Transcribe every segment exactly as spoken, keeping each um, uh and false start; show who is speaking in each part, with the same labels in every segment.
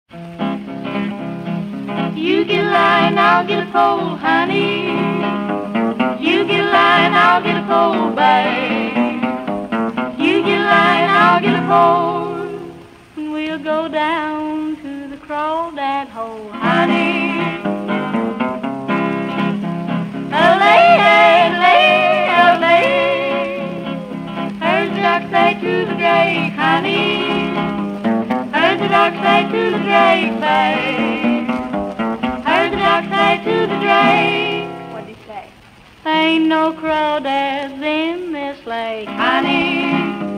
Speaker 1: You get a line, I'll get a pole, honey. You get a line, I'll get a pole, babe. You get a line, I'll get a pole, and we'll go down to the crawdad hole, honey. Lay, lay, lay. Heard the duck say to the drake, honey. Heard the duck say to the drake, babe. Heard the duck say to the drake.
Speaker 2: What'd he say?
Speaker 1: Ain't no crawdads in this lake, honey.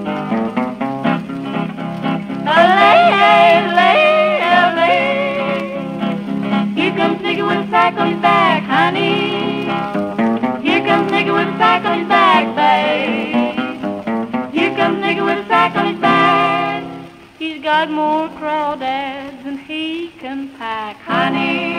Speaker 1: Lay, lay, lay. Here comes Nigger with a sack on his back, honey. Here comes Nigger with a sack on his back, babe. Here comes Nigger with a sack on his back. He's got more crawdads than he can pack, honey.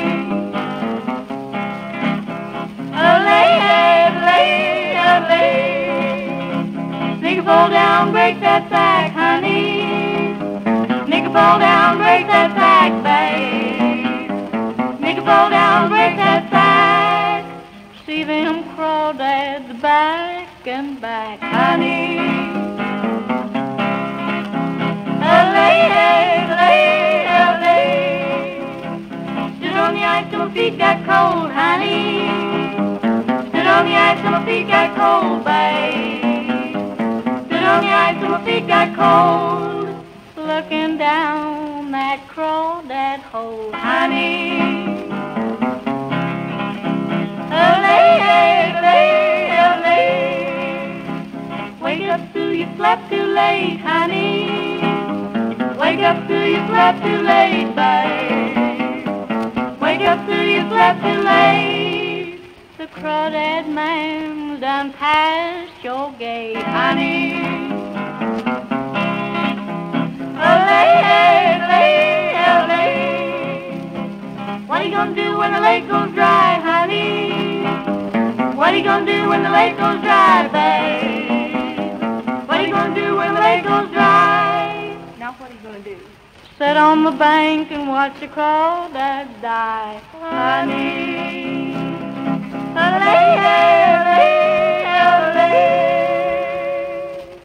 Speaker 1: Lay, lay, lay. Nigger fall down, break that sack, honey. Nigger fall down, break that sack, babe. Nigger fall down, break that sack. See them crawdads back and back, honey. Lay, lay, lay. Stood on the ice till my feet got cold, honey. Stood on the ice till my feet got cold, babe. Stood on the ice till my feet got cold, looking down that crawdad hole, honey. Lay, lay, lay. Wake up till you slept too late, honey. Wake up till you slept too late, babe. Wake up till you slept too late. The crawdad man's done past your gate, honey. Lay, lay, lay. What are you gonna do when the lake goes dry, honey? What are you gonna do when the lake goes dry, babe? What are you gonna do when the lake goes dry?
Speaker 2: Now what are you gonna do?
Speaker 1: Sit on the bank and watch the crawdads die, honey. Lay,